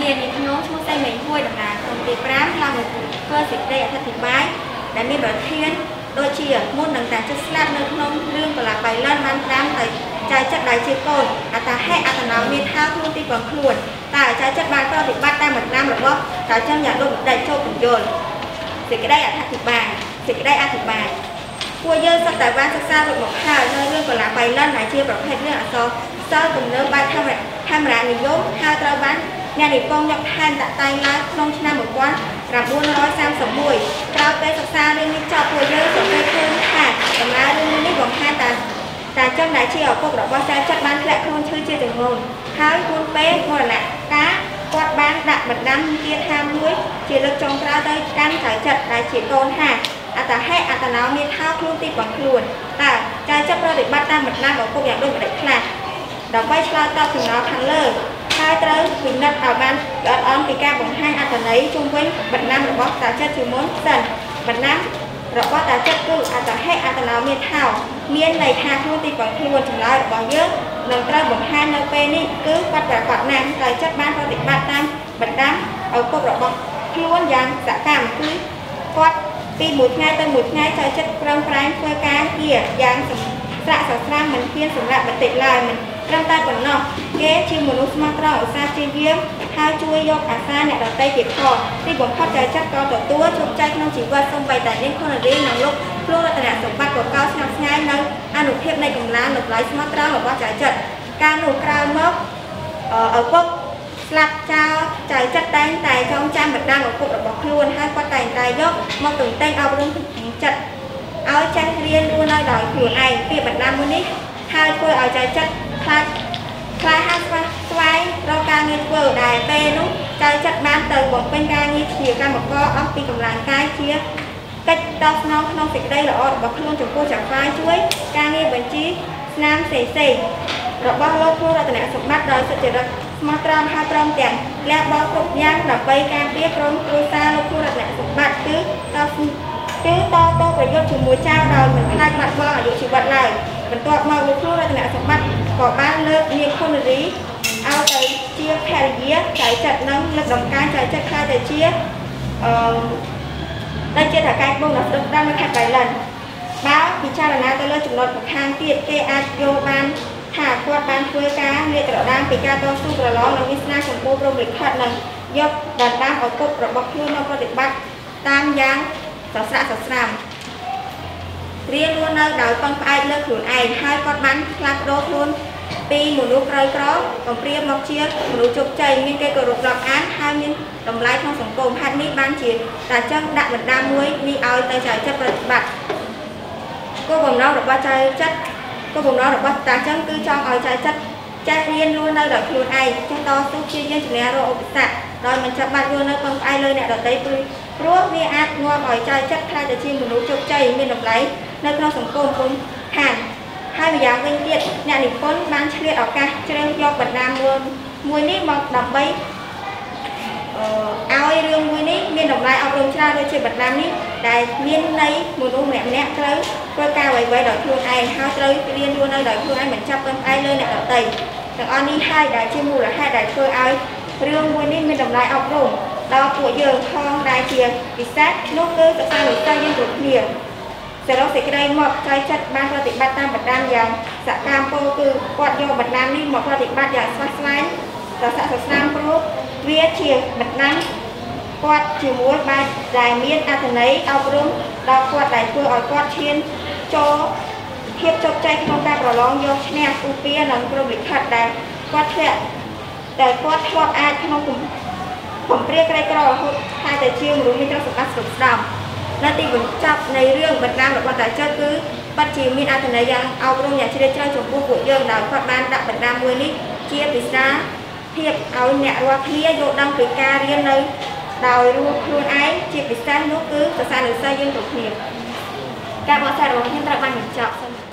មានខ្ញុំឈ្មោះសៃមេងហួយដំណើរក្នុងទី5ឡើងធ្វើសេចក្តីអធិប្បាយដែលមានប្រធានដូចជាមុននឹងតែចិត្តស្លាប់នៅក្នុងរឿងកលាបៃលិនបានតាមទៅចៅចិត្តដែលជាកូនអតាហេអត្តនោមានថាខ្លួនទីបងខ្លួនតែចៅចិត្តបានប្រតិបត្តិតាមបណ្ដាំរបស់ចៅចឹងយ៉ាងដូចម្ដេចចូលបញ្យល់សេចក្តីអធិប្បាយពួកយើងសិក្សាតែបានសិក្សារួចមកហើយនៅរឿងកលាបៃលិនដែលជាប្រភេទរឿងអក្សរសិល្ប៍ទំនើបបែបកាមេរ៉ានិយមហើយត្រូវបានអ្នកនិពន្ធយកថែមតាក់តែងឡើងក្នុងឆ្នាំ1931ក្រោយពេលសិក្សារឿងនេះចប់ពួកយើងសង្កេតឃើញថាដំណើររឿងនេះបង្ហាញតាចឹងដែលជាឪពុករបស់ចៅចិត្តបានធ្លាក់ខ្លួនឈឺជាទម្ងន់ហើយខ្លួនពេលមរណកាលគាត់បានដាក់បណ្ដាំគាថាមួយជាលើកចុងក្រោយទៅកាន់ចៅចិត្តដែលជាកូនថាអត្តហេអត្តនោមានថាខ្លួនទីបងខ្លួនតើចៅចិត្តប្រតិបត្តិតាមបណ្ដាំឪពុកយ៉ាងដូចម្ដេចខ្លះដើម្បីឆ្លើយតបសំណួរខាងលើហើយត្រូវពិនិត្យឲ្យបានល្អិតល្អន់ពីការបង្ហាញអត្ថន័យជុំវិញបណ្ដាំរបស់តាចិត្តជាមុនសិនបណ្ដាំរបស់តាចិត្តគឺអត្តហេអត្តនោមានថាមានន័យថាខ្លួនទីបងខ្លួនចម្លើយរបស់យើងនឹងត្រូវបង្ហាញនៅពេលនេះគឺបាត់ប្រកាសណាស់តាចិត្តបានប្រតិបត្តិតាមបណ្ដាំឪពុករបស់ខ្លួនយ៉ាងសកម្មគឺគាត់ពីមួយថ្ងៃទៅមួយថ្ងៃចៅចិត្តប្រឹងប្រែងធ្វើការងារយ៉ាងស្រាក់ស្រាំមិនហ៊ានសម្រាប់បន្តិចឡើយមិនត្រឹមតែប៉ុណ្ណោះគេជាមនុស្សស្មោះត្រង់ឧស្សាហ៍ព្យាយាមហើយជួយយកអាសាអ្នកដទៃទៀតផងទីបំផុតចៅចិត្តក៏ទទួលជោគជ័យក្នុងជីវិតសូម្បីតែនាងខុនរីនិងលោកគ្រូរតនសម្បត្តិក៏កោតស្ងប់ស្ងាយនៅអនុភាពនៃកម្លាំងលោកឡៃស្មោះត្រង់របស់ចៅចិត្តការនោះក្រោយមកឪពុកស្លាប់ចោលចៅចិត្តតែងតែចងចាំបណ្ដាំឪពុករបស់ខ្លួនហើយគាត់តែងតែយកមកទន្ទេញអប់រំចិត្តឲ្យចេះរៀនរស់នៅដោយខ្លួនឯងពីបណ្ដាំមួយនេះហើយធ្វើឲ្យចៅចិត្តខ្លាចហាត់ស្វែងរកការងារធ្វើដែលពេលនោះចៅចិត្តបានទៅបំពេញការងារជាកម្មករអស់ពីកម្លាំងកាយជាកិច្ចតបស្នងក្នុងសេចក្តីល្អរបស់ខ្លួនចំពោះចៅហ្វាយជួយការងារបញ្ជីស្នាមផ្សេងរបស់លោកគ្រូរតនសម្បត្តិដោយសុចរិតស្មោះត្រង់ហើយព្រមទាំងលះបង់គ្រប់យ៉ាងដើម្បីការពារក្រុមគ្រួសារលោកគ្រូរតនសម្បត្តិគឺតប្រយុទ្ធជាមួយចៅដោយមិនខ្លាចបាត់បង់អាយុជីវិតឡើយបន្ទាប់មកលោកគ្រូរតនសម្បត្តិក៏បានលើកនាងខុនរីឲ្យទៅជាភរិយាចៅចិត្តនិងលើកដំកើងចៅចិត្តខ្លាចទៅជាដែលជាថៅកែបងដល់ស្រុកដាំនៅខេត្តបៃលិនបើពិចារណាទៅលើចំណុចប្រខាងទៀតគេអាចយកបានថាគាត់បានធ្វើការលាតត្រដាងពីការតស៊ូប្រឡងនិងវាសនាសម្បូរព្រមលិខិតនិងយកដណ្ដើមឪពុករបស់ខ្លួនមកប្រតិបត្តិតាមយ៉ាងសស្រាក់សស្រាំរៀនរស់នៅដោយពឹងផ្អែកលើខ្លួនឯងហើយគាត់បានផ្លាស់ប្ដូរខ្លួនពីមនុស្សក្រីក្រកំព្រាមកជាមនុស្សជោគជ័យមានគេគោរពរាប់អានហើយមានតម្លៃក្នុងសង្គមហេតុនេះបានជាតាចឹងដាក់បណ្ដាមួយនេះឲ្យទៅចៅចិត្តប្រតិបត្តិគោលបំណងរបស់ចៅចិត្តគោលបំណងរបស់តាចឹងគឺចង់ឲ្យចៅចិត្តចេះរៀនរស់នៅដោយខ្លួនឯងចេះតស៊ូព្យាយាមជំនះរាល់ឧបសគ្គដោយមិនចាំបាច់រស់នៅពឹងផ្អែកលើអ្នកដទៃព្រោះវាអាចនាំឲ្យចៅចិត្តខ្លាចទៅជាមនុស្សជោគជ័យមានតម្លៃនៅក្នុងសង្គមពុំខានហើយម្យ៉ាងវិញទៀតអ្នកនិពន្ធបានឆ្លៀតឱកាសជ្រើសយកបណ្ដាមួយនេះមកដើម្បីឲ្យរឿងមួយនេះមានតម្លៃអប់រំច្រើនដូចជាបណ្ដានេះដែលមានន័យមនុស្សម្នាក់ត្រូវធ្វើការអ្វីៗដោយខ្លួនឯងហើយត្រូវរៀនរស់នៅដោយខ្លួនឯងមិនចាប់ពឹងផ្អែកលើអ្នកដទៃទាំងអស់នេះហើយដែលជាមូលហេតុដែលធ្វើឲ្យរឿងមួយនេះមានតម្លៃអប់រំដល់ពួកយើងផងដែលជាពិសេសនោះគឺសិស្សានុសិស្សយើងគ្រប់គ្នាសរុបសេចក្តីមកចៅចិត្តបានប្រតិបត្តិតាមបណ្ដាំយ៉ាងសកម្មពលគឺគាត់យកបណ្ដាំនេះមកប្រតិបត្តិយ៉ាងស្វះស្វែងសស្រាក់សស្រាំព្រោះវាជាបណ្ដាំគាត់ជាមួយបែបដែលមានអត្ថន័យអប់រំដល់គាត់ដែលធ្វើឲ្យគាត់ឈានចូលភាពជោគជ័យក្នុងការប្រឡងយកឈ្នះឧពានិងព្រមលិខិតដែលគាត់ធ្លាក់អាចក្នុងកំព្រាក្រីក្ររហូតតែតែជាមនុស្សមានទ្រព្យសម្បត្តិគ្រប់ស្ដំនៅទីបញ្ចប់នៃរឿងបណ្ដាំរបស់តាចិត្តគឺពិតជាមានអត្ថន័យយ៉ាងអប់រំយ៉ាងជ្រាលជ្រៅចំពោះពួកយើងដោយគាត់បានដាក់បណ្ដាំមួយនេះជាពិសាភាពឲ្យអ្នករាល់គ្នាយល់ដឹងពីការរៀននៅដោយរស់ខ្លួនឯងជាពិសេសនោះគឺសិស្សានុសិស្សយើងគ្រប់គ្នាការបកស្រាយរបស់ខ្ញុំត្រូវបានបញ្ចប់